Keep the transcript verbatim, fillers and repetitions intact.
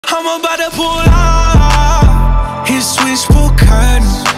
I'm about to pull out his switchboard curtains.